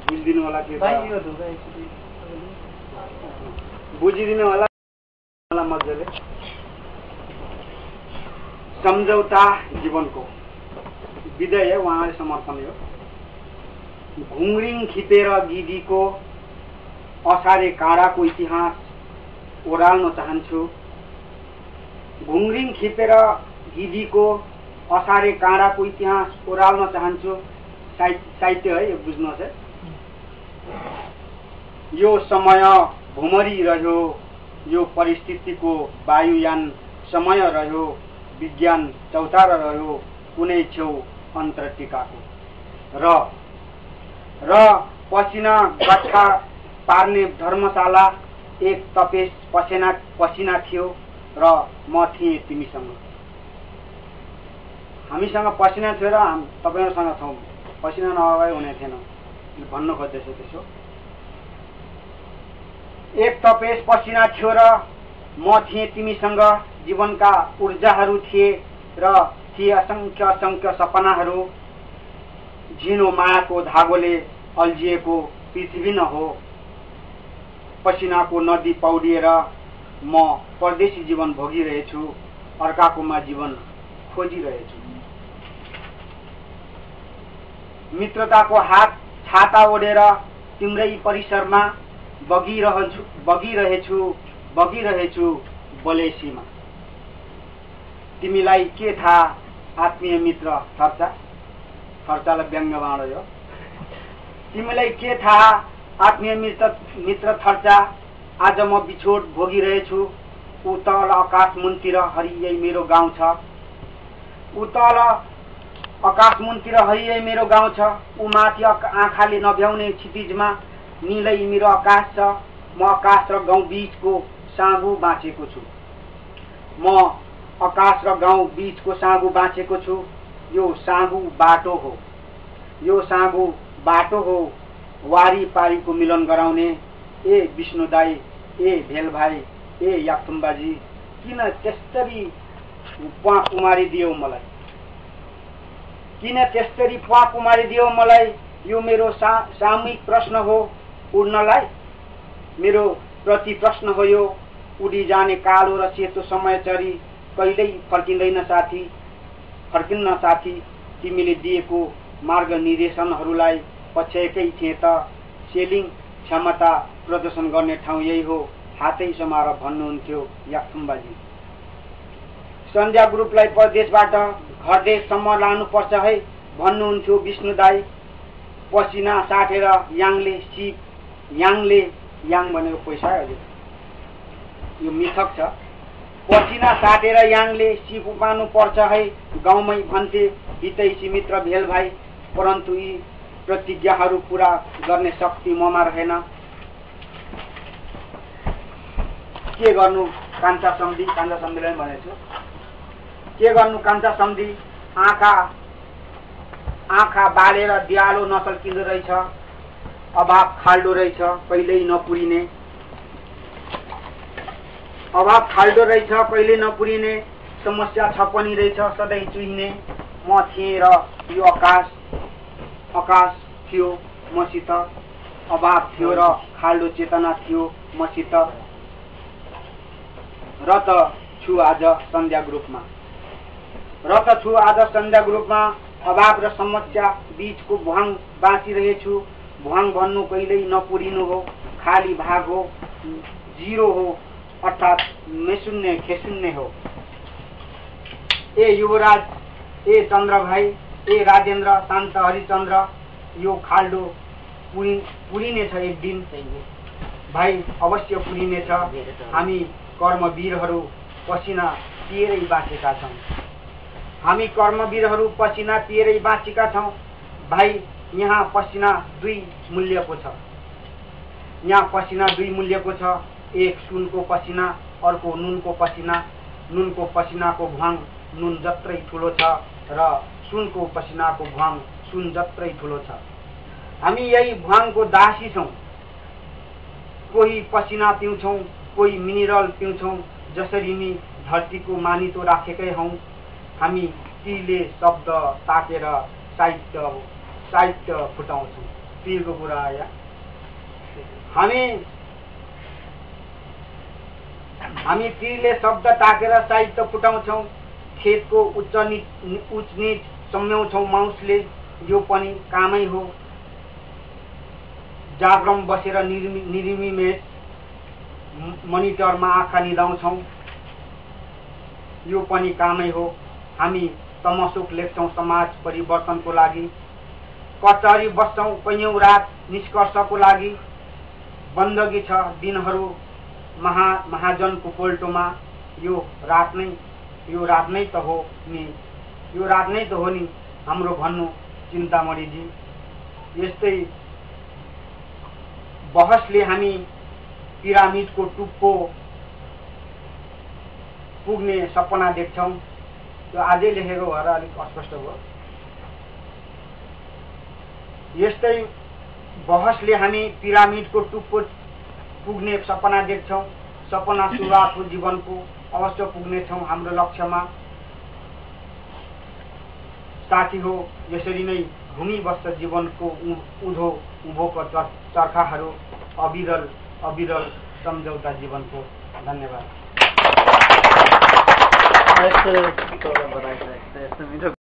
बुझिदिनु होला के बुझिदिनु होला मजाले। सम्झौता जीवनको विजय उहाँले समर्पण हो। घुङ्रिङ खिपेर गिदीको असारे काँडाको इतिहास ओराल्न चाहन्छु। घुङ्रिङ खिपेर गिदीको असारे काँडाको इतिहास ओराल्न चाहन्छु। साहित्य है, यो बुझ्नुहोस् है। यो समय भुमरी रह्यो, यो परिस्थितिको वायुयान समय रह्यो, विज्ञान चौतारा रह्यो कुनै छेउ अन्तर्टिकाको र पसिना गट्ठा पार्ने धर्मशाला एक तपेस पसिना थियो र म थिएँ तिमीसँग। हामीसँग पसिना थियो र तपाईहरुसँग छौं, पसिना नभए हुने थिएन भन्न खोज्दैछु। त्यसो एक तपेस पसिना थियो र म थिएँ तिमीसँग। जीवनका ऊर्जाहरू थिए र थिए असंख्य असंख्य सपनाहरू। झिनो मायाको धागोले अल्झिएको पृथ्वी न हो। पसिनाको नदी पौडिएर म परदेशी जीवन भोगिरहेछु, अर्काकोमा जीवन खोजिरहेछु। मित्रताको हात छाता ओढेर तिम्रै परिसरमा बगिरहेछु बलेसीमा। तिमीलाई के थाहा आत्मीय मित्र थर्चा, थर्चालाई व्यङ्ग बाँड्यो। तिमीलाई के थाहा आत्मीय मित्र थर्चा, आज म बिछोड भोगिरहेछु। उतल आकाश मुनतिर हरियै मेरो गाउँ छ। उतल आकाश मुनतिर हरियै मेरो गाउँ छ। उमाथि आँखाले नभ्याउने क्षितिजमा नीलै मेरो आकाश छ। म आकाश र गाउँ बीचको साँगु बाँचेको छु। म आकाश र गाउँ बीचको साँगु बाँचेको छु। यो साँगु बाटो हो, यो साँगु बाटो हो वारी पारीको मिलन गराउने। ए विष्णु दाई, ए भेल भाइ, ए याक्थुम्बाजी, किन त्यसरी प्वाक उमारिदियो मलाई? किन त्यसरी प्वाक उमारिदियो मलाई? यो मेरो सामूहिक प्रश्न हो उड्नलाई, मेरो प्रति प्रश्न हो यो। उडी जाने कालो र सेतो समय चरी कहिल्यै फर्किँदैन साथी, फर्किन्न साथी। तिमीले दिएको मार्ग निर्देशनहरूलाई पछ्याएकै थिए त। सेलिङ क्षमता प्रदर्शन गर्ने ठाउँ यही हो, हातै समाएर भन्नुहुन्थ्यो याक्थुम्बाजी। सन्ध्या ग्रुपलाई परदेशबाट घरदेशसम्म लानुपर्छ है भन्नुहुन्थ्यो विष्णु दाई। पसिना साटेर याङले सिप, याङले, याङ भनेको पैसा हो, यो मिथक छ। पसिना साटेर याङले सिप उपानु पर्छ है गाउँमै भन्थे हितैषी मित्र भेल भाइ। परन्तु यी प्रतिज्ञाहरू पूरा गर्ने शक्ति ममा रहेन। के गर्नु कान्छा सम्धि, कान्छा सम्धिलाई भनेछु के गर्नु कान्छा सम्धि। आँखा बालेर दियालो नसल्किँदो रहेछ। अभाव खाल्डो रहेछ कहिल्यै नपुरिने। अभाव खाल्डो रहेछ कहिल्यै नपुरिने। समस्या छ पनि रहेछ सधैँ चुहिने। म थिएँ र यो आकाश थियो मसित। अभाव थियो र खाल्डो चेतना थियो मसित। र त छु आज सन्ध्या ग्रुपमा, र त छु आज सन्ध्या ग्रुपमा। अभाव र समस्या बीचको भुवाङ बाँचिरहेछु। भुवाङ भन्नु कहिल्यै नपुरिनु हो, खाली भाग हो, जिरो हो, अर्थात् मेशून्य खेशून्य हो। ए युवराज, ए चन्द्र भाइ, ए राजेन्द्र शान्त हरिचन्द्र, यो खाल्डो पुरिनेछ एक दिन भाइ, अवश्य पुरिनेछ। हामी कर्मवीरहरू पसिना पिएरै बाँचेका छौँ। हामी कर्मवीरहरू पसिना पिएरै बाँचेका छौँ भाइ। यहाँ पसिना दुई मूल्यको छ। यहाँ पसिना दुई मूल्यको छ। एक सुनको पसिना, अर्को नुनको पसिना। नुनको पसिनाको भुवाङ नुन जत्रै ठुलो छ र सुनको पसिनाको भुवाङ सुन जत्रै ठुलो छ। हामी यही भुवाङको दासी छौँ। कोही पसिना पिउँछौँ, कोही मिनरल पिउँछौँ। जसरी नि धरतीको मानितो राखेकै हौँ। हामी तीले शब्द ताकेर साहित्य फुटाउँछौँ। पिरको कुरा आयो। हामी पिरले शब्द ताकेर साहित्य फुटाउँछौँ, खेतको उच्च नीच सम्झाउँछौँ माउसले, यो पनि कामै हो। जागरम बसेर निरिमिमेट मोनिटरमा आँखा निदाउँछौँ, यो पनि कामै हो। हामी तमसुक लेख्छौँ समाज परिवर्तनको लागि, कचहरी बस्छौँ कैयौँ रात निष्कर्षको लागि। बन्दगी छ दिनहरू महाजनको पोल्टोमा, यो रात नै त हो नि हाम्रो भन्नु चिन्तामणिजी। यस्तै बहसले हामी पिरामिडको टुप्पो पुग्ने सपना देख्छौँ। त्यो आजै लेखेको भएर अलिक अस्पष्ट भयो। यस्तै बहसले हामी पिरामिडको टुप्पो पुग्ने सपना देख्छौँ। सपना सुरुवात हो जीवनको, अवश्य पुग्नेछौँ हाम्रो लक्ष्यमा। साथी हो यसरी नै घुमिबस्छ जीवनको उँभोको चर्खाहरू, अविरल सम्झौता जीवनको। धन्यवाद।